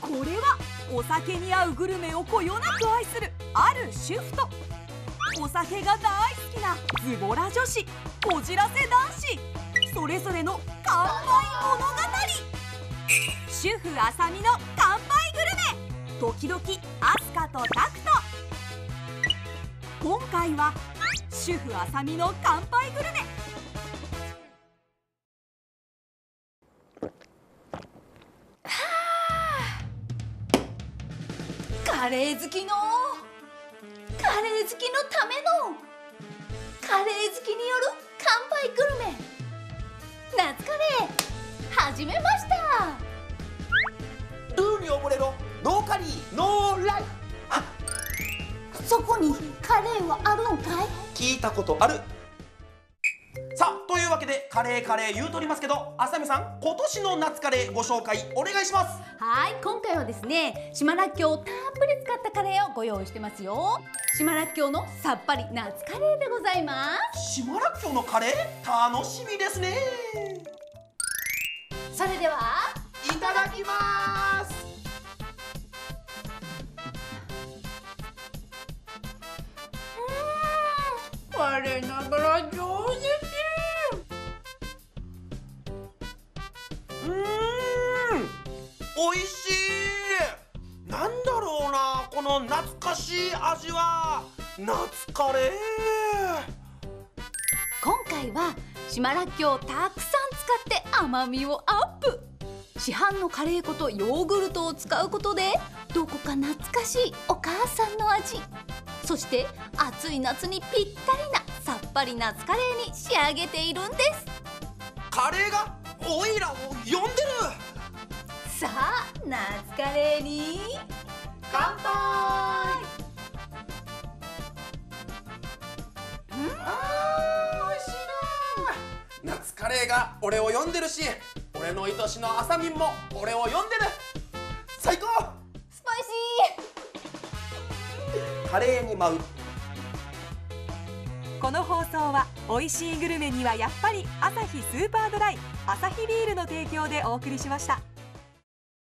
これはお酒に合うグルメをこよなく愛するある主婦と、お酒が大好きなズボラ女子、こじらせ男子、それぞれの乾杯物語。主婦あさみの乾杯グルメ、時々アスカとタクト。今回は主婦あさみの乾杯グルメ。カレー好きのためのカレー好きによる乾杯グルメ、夏カレー始めました。 ルーに溺れろ、ノーカリーノーライ。 そこにカレーはあるんかい？ 聞いたことある。さあ、というわけでカレー言うとりますけど、あさみさん、今年の夏カレーご紹介お願いします。 はい、今回はですね、島らっきょうをたっぷり使ったカレーをご用意してますよ。島らっきょうのさっぱり夏カレーでございます。 島らっきょうのカレー、楽しみですね。 それではいただきます。 我ながら上手です。 おいしい。なんだろうな、この懐かしい味は。夏カレー。 今回は島らっきょうをたくさん使って甘みをアップ。市販のカレー粉とヨーグルトを使うことでどこか懐かしいお母さんの味、そして暑い夏にぴったりなさっぱり夏カレーに仕上げているんです。 カレーがオイラを呼んでる。 さあ、夏カレーに乾杯。美味しいな。夏カレーが俺を呼んでるし、俺の愛しのあさみんも俺を呼んでる。最高。 スパイシー。 カレーに舞う。 この放送はおいしいグルメにはやっぱりアサヒスーパードライ、アサヒビールの提供でお送りしました。